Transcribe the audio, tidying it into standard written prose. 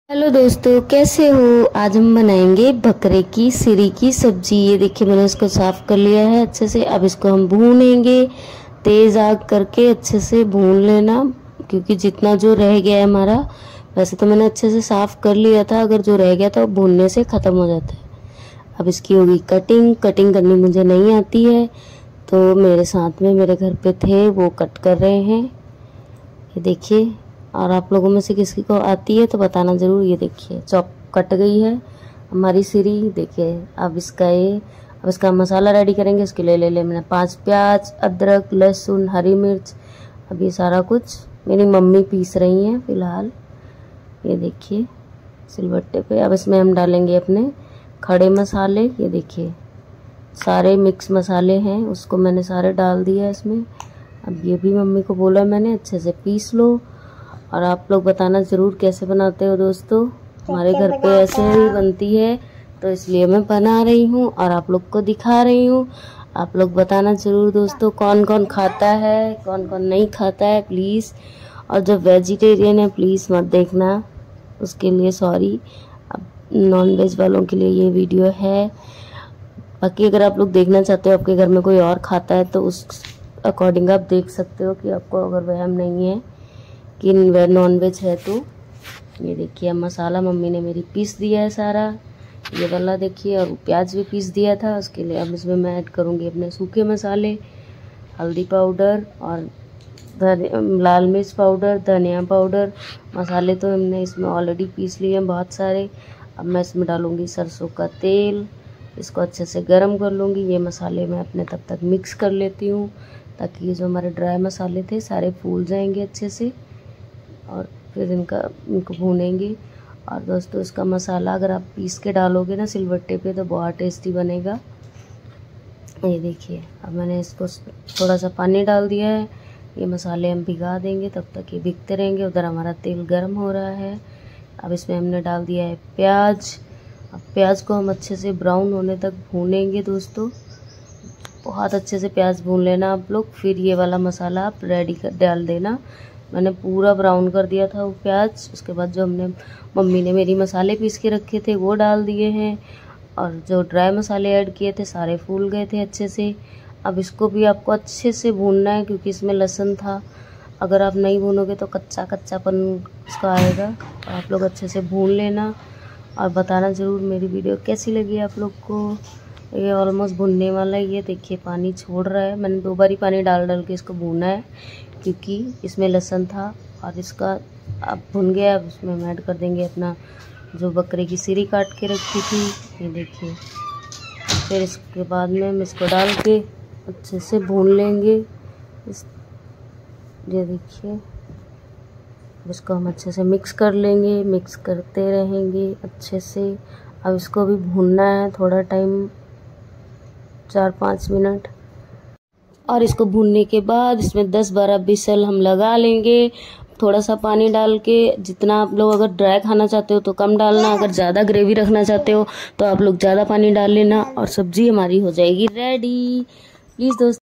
Hello दोस्तों, कैसे हो। आज हम बनाएंगे बकरे की सिरी की सब्जी। ये देखिए, मैंने इसको साफ कर लिया है अच्छे से। अब इसको हम भूनेंगे, तेज आग करके अच्छे से भून लेना, क्योंकि जितना जो रह गया है हमारा, वैसे तो मैंने अच्छे से साफ कर लिया था, अगर जो रह गया था वो भूनने से ख़त्म हो जाता है। अब इसकी होगी कटिंग करनी मुझे नहीं आती है, तो मेरे साथ में मेरे घर पे थे, वो कट कर रहे हैं। ये देखिए, और आप लोगों में से किसी को आती है तो बताना ज़रूर। ये देखिए, चॉप कट गई है हमारी सिरी। देखिए, अब इसका मसाला रेडी करेंगे। इसके लिए ले मैंने 5 प्याज, अदरक, लहसुन, हरी मिर्च। अब ये सारा कुछ मेरी मम्मी पीस रही हैं फ़िलहाल। ये देखिए सिलबट्टे पे। अब इसमें हम डालेंगे अपने खड़े मसाले। ये देखिए, सारे मिक्स मसाले हैं, उसको मैंने सारे डाल दिया है इसमें। अब ये भी मम्मी को बोला मैंने अच्छे से पीस लो। और आप लोग बताना ज़रूर कैसे बनाते हो दोस्तों। हमारे घर पे ऐसे ही बनती है, तो इसलिए मैं बना रही हूँ और आप लोग को दिखा रही हूँ। आप लोग बताना ज़रूर दोस्तों, कौन कौन खाता है, कौन कौन नहीं खाता है प्लीज़। और जो वेजिटेरियन है प्लीज़ मत देखना, उसके लिए सॉरी। अब नॉन वेज वालों के लिए ये वीडियो है। बाकी अगर आप लोग देखना चाहते हो, आपके घर में कोई और खाता है, तो उस अकॉर्डिंग आप देख सकते हो कि आपको अगर वहम नहीं है कि नॉन वेज है तो। ये देखिए, अब मसाला मम्मी ने मेरी पीस दिया है सारा, ये वाला देखिए। और प्याज भी पीस दिया था उसके लिए। अब इसमें मैं ऐड करूँगी अपने सूखे मसाले, हल्दी पाउडर और लाल मिर्च पाउडर, धनिया पाउडर। मसाले तो हमने इसमें ऑलरेडी पीस लिए हैं बहुत सारे। अब मैं इसमें डालूँगी सरसों का तेल, इसको अच्छे से गर्म कर लूँगी। ये मसाले मैं अपने तब तक मिक्स कर लेती हूँ, ताकि ये जो हमारे ड्राई मसाले थे सारे फूल जाएंगे अच्छे से। और फिर इनको भूनेंगे। और दोस्तों, इसका मसाला अगर आप पीस के डालोगे ना सिलबट्टे पे, तो बहुत टेस्टी बनेगा। ये देखिए, अब मैंने इसको थोड़ा सा पानी डाल दिया है। ये मसाले हम भिगा देंगे, तब तक ये भिगते रहेंगे। उधर हमारा तेल गर्म हो रहा है। अब इसमें हमने डाल दिया है प्याज। अब प्याज को हम अच्छे से ब्राउन होने तक भूनेंगे दोस्तों। बहुत अच्छे से प्याज भून लेना आप लोग। फिर ये वाला मसाला आप रेडी कर डाल देना। मैंने पूरा ब्राउन कर दिया था वो प्याज। उसके बाद जो मम्मी ने मेरी मसाले पीस के रखे थे वो डाल दिए हैं। और जो ड्राई मसाले ऐड किए थे सारे फूल गए थे अच्छे से। अब इसको भी आपको अच्छे से भूनना है, क्योंकि इसमें लहसुन था। अगर आप नहीं भूनोगे तो कच्चापन इसका आएगा। तो आप लोग अच्छे से भून लेना और बताना ज़रूर मेरी वीडियो कैसी लगी आप लोग को। ये ऑलमोस्ट भुनने वाला है। ये देखिए, पानी छोड़ रहा है। मैंने 2 बार ही पानी डाल के इसको भूना है, क्योंकि इसमें लहसुन था। और इसका अब भुन गया। अब इसमें हम ऐड कर देंगे अपना जो बकरे की सिरी काट के रखी थी। ये देखिए, फिर इसके बाद में हम इसको डाल के अच्छे से भून लेंगे। ये देखिए, इसको हम अच्छे से मिक्स कर लेंगे, मिक्स करते रहेंगे अच्छे से। अब इसको भी भूनना है थोड़ा टाइम, 4-5 मिनट। और इसको भूनने के बाद इसमें 10-12 बिसल हम लगा लेंगे, थोड़ा सा पानी डाल के। जितना आप लोग अगर ड्राई खाना चाहते हो तो कम डालना, अगर ज़्यादा ग्रेवी रखना चाहते हो तो आप लोग ज़्यादा पानी डाल लेना। और सब्जी हमारी हो जाएगी रेडी। प्लीज़ दोस्तों।